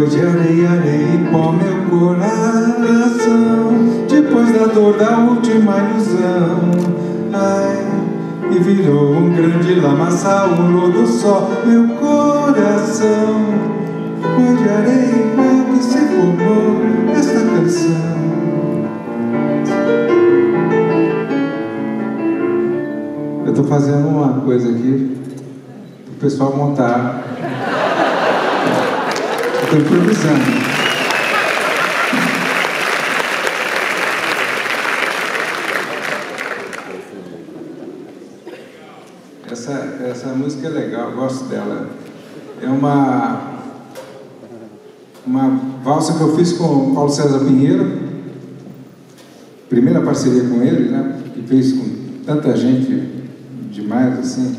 de areia, areia e pó meu coração, depois da dor da última ilusão. Ai, e virou um grande lamaçal, um lodo só meu coração. Foi de areia e pó que se formou esta canção. Eu estou fazendo uma coisa aqui para o pessoal montar. Estou improvisando. Essa música é legal, eu gosto dela. É uma valsa que eu fiz com o Paulo César Pinheiro, primeira parceria com ele, né? Que fez com tanta gente demais assim.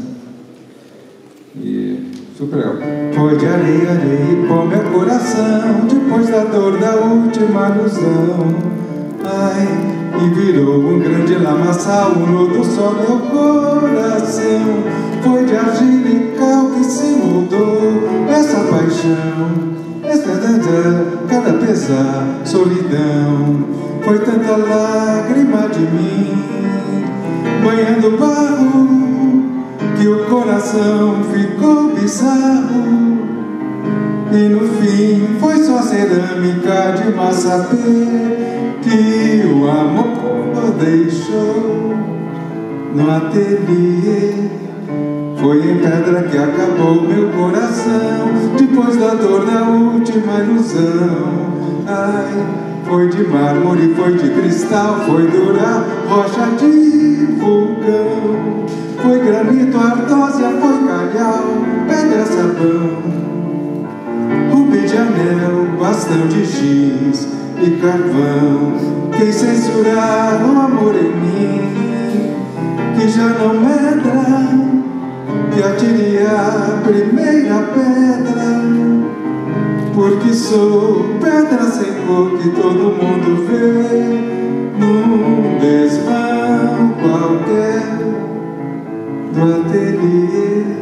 E super legal. Foi de areia, areia e pó meu coração, depois da dor da última ilusão. Ai, e virou um grande lamaçal, um lodo só meu coração. Foi de argila e cal que se moldou essa paixão. Cada pesar, solidão, foi tanta lágrima de mim, banhando barro, que o coração ficou bizarro. E no fim foi só cerâmica de massapê que o amor deixou no ateliê. Foi em pedra que acabou meu coração, depois da dor da última ilusão. Ai, foi de mármore, foi de cristal, foi dura rocha de vulcão. Foi granito, ardósia, foi calhau, pedra, sabão, rubi de anel, bastão de giz e carvão. Quem censurar o amor em mim, que já não medra, que atire a primeira pedra, porque sou pedra sem cor que todo mundo vê num desvão qualquer do ateliê.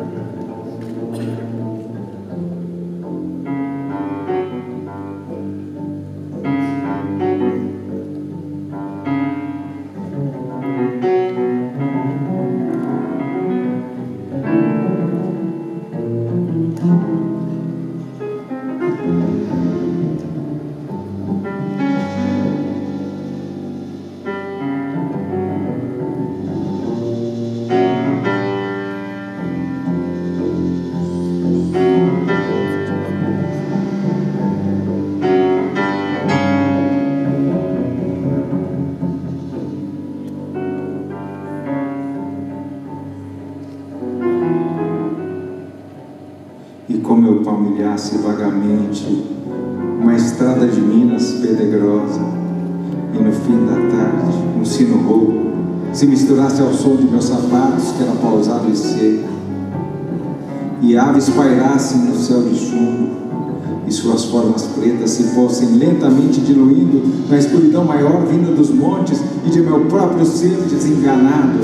E como eu palmilhasse vagamente uma estrada de Minas pedregosa, e no fim da tarde um sino rouco se misturasse ao som de meus sapatos, que era pausado e seco, e aves pairassem no céu de chumbo, e suas formas pretas se fossem lentamente diluindo na escuridão maior vinda dos montes e de meu próprio ser desenganado,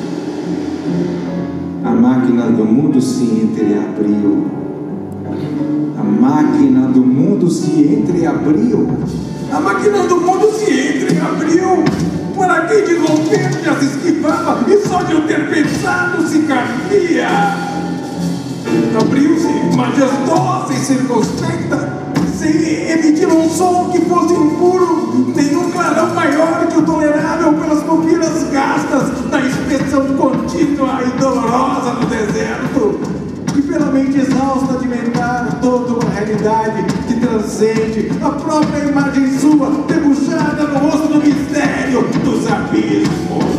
a máquina do mundo se entreabriu. A máquina do mundo se entreabriu. A máquina do mundo se entreabriu. Para quem de romper já se esquivava, e só de eu ter pensado se cabia. Abriu-se, majestosa e circunspecta, sem emitir um som que fosse impuro, nenhum clarão maior que o tolerável pelas pupilas gastas da inspeção contínua e dolorosa no deserto. E pela mente exausta de inventar toda uma realidade que transcende a própria imagem sua, debuxada no rosto do mistério dos abismos.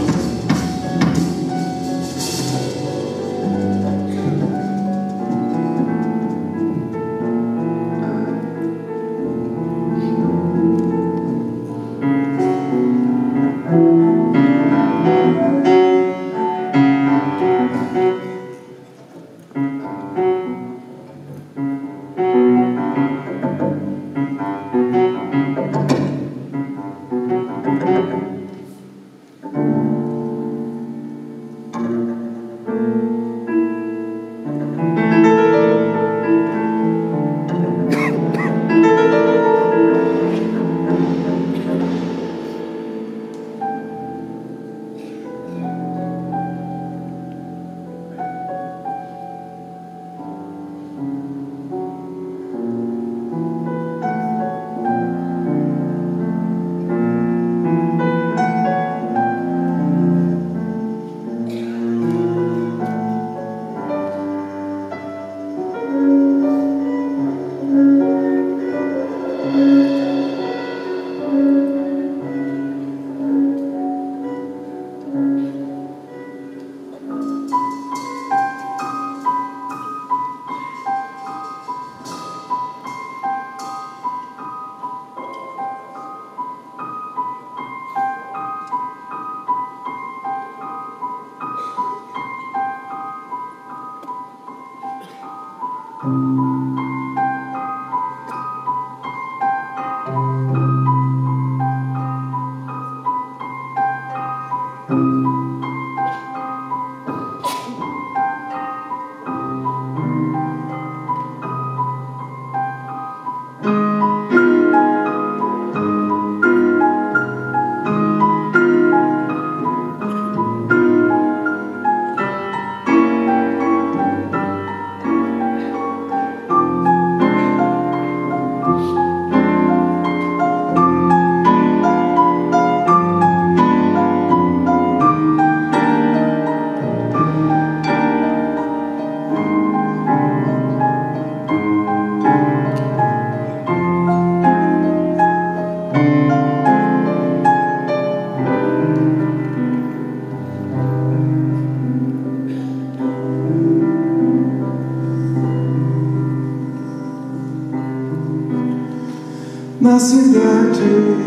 Na cidade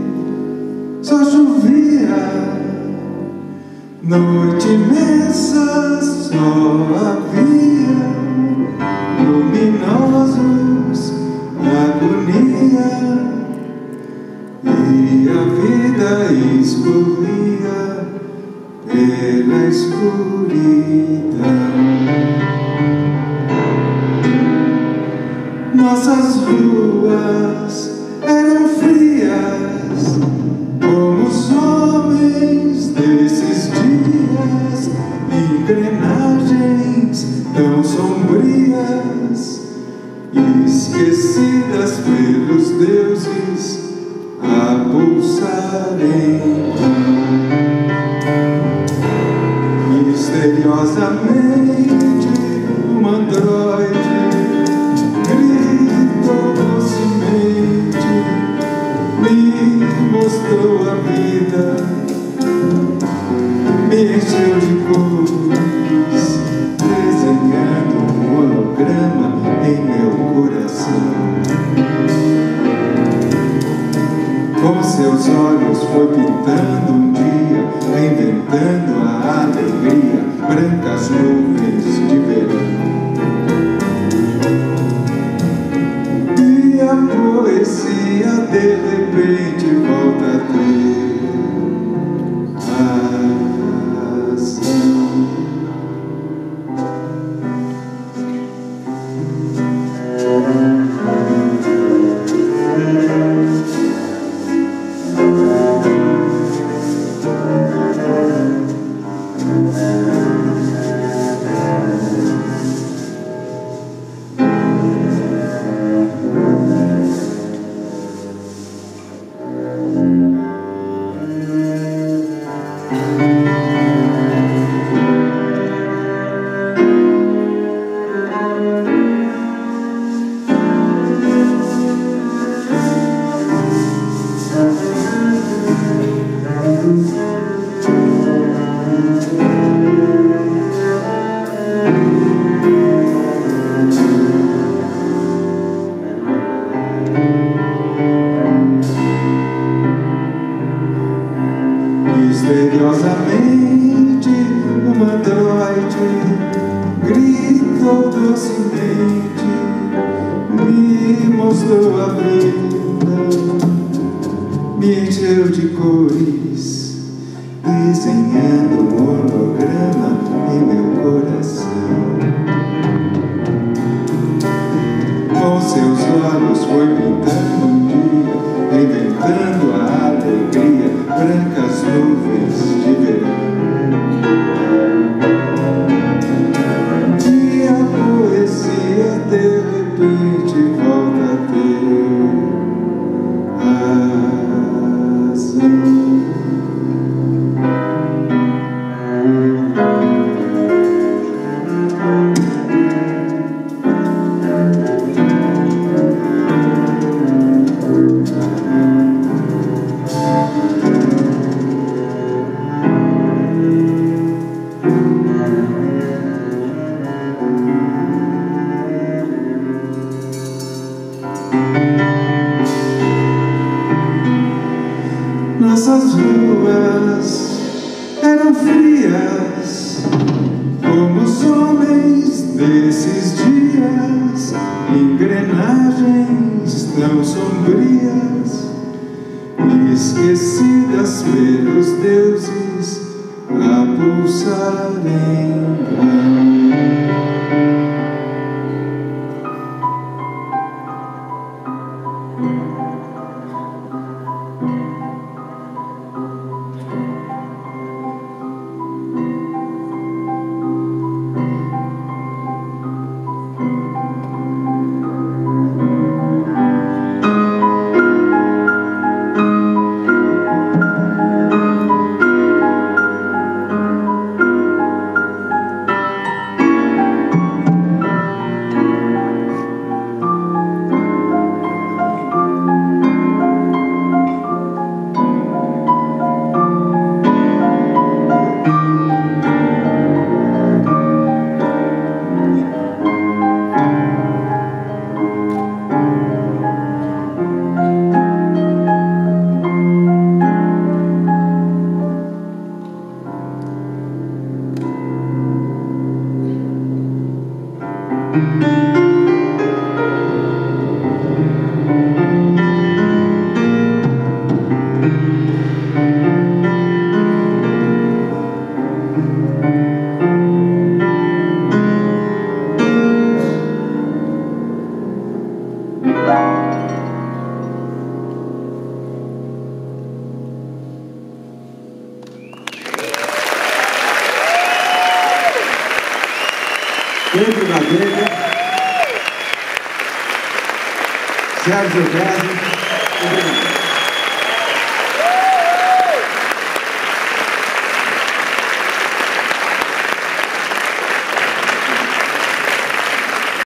só chovia, noite imensa só havia luminosos agonia, e a vida escorria pela escuridão. Nossas ruas eram frias como os homens desses dias, engrenagens tão sombrias, esquecidas pelos deuses a pulsarem. Misteriosamente um androide gritou docemente, me mostrou a vida, me encheu de cores, desenhando um holograma em meu coração. Com seus olhos foi pintando um dia, inventando a alegria, brancas nuvens de verão. E a poesia de repente volta a ter razão. Misteriosamente um androide gritou docemente, me mostrou a vida, me encheu de cores, desenhando um holograma em meu coração. Com seus olhos foi pintando um dia, inventando a alegria, brancas nuvens de verão. E a poesia de repente volta a ter razão. Nossas ruas eram frias como os homens desses dias, engrenagens tão sombrias, esquecidas pelos deuses a pulsarem. dele. Sérgio Verde. Obrigado.